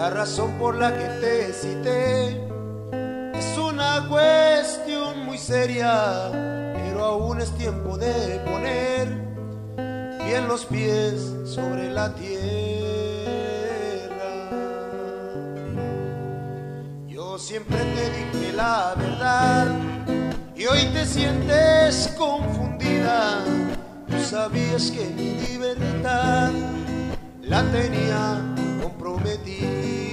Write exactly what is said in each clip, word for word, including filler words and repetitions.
La razón por la que te cité es una cuestión muy seria, pero aún es tiempo de poner bien los pies sobre la tierra. Yo siempre te dije la verdad y hoy te sientes confundida. Tú sabías que mi libertad la tenía comprometida.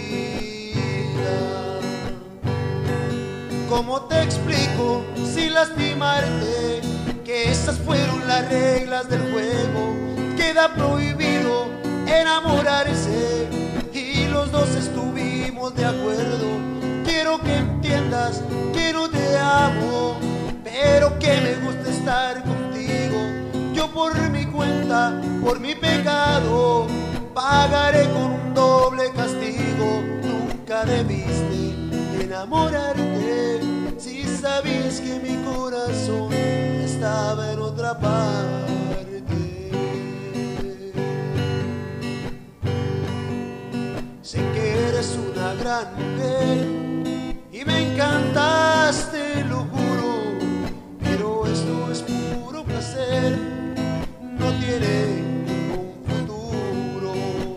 ¿Cómo te explico sin lastimarte que esas fueron las reglas del juego? Queda prohibido enamorarse y los dos estuvimos de acuerdo. Quiero que entiendas que no te amo, pero que me gusta estar contigo. Yo por mi cuenta, por mi pecado, pagaré con un doble castigo. Nunca debiste enamorarte si sabías que mi corazón estaba en otra parte. Sé que eres una gran mujer y me encantaste, lo juro, pero esto es puro placer, no tiene ningún futuro.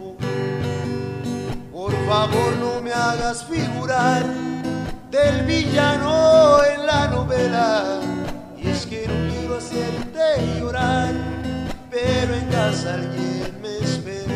Por favor, no me hagas figurar del villano en la novela. Y es que no quiero hacerte llorar, pero en casa alguien me espera.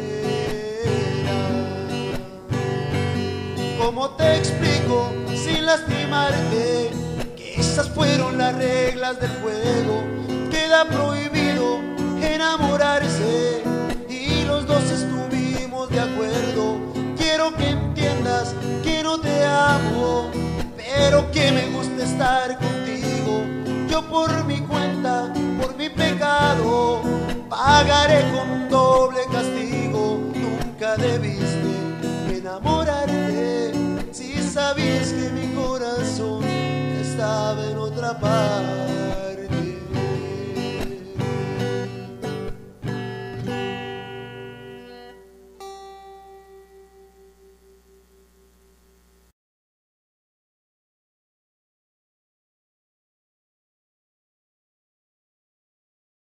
¿Cómo te explico sin lastimarte que esas fueron las reglas del juego? Queda prohibido enamorarse y los dos estuvimos de acuerdo. Quiero que entiendas que no te amo, pero que me gusta estar contigo. Yo por mi cuenta, por mi pecado, pagaré con un doble castigo. Nunca debiste enamorarte si sabías que mi corazón estaba en otra parte.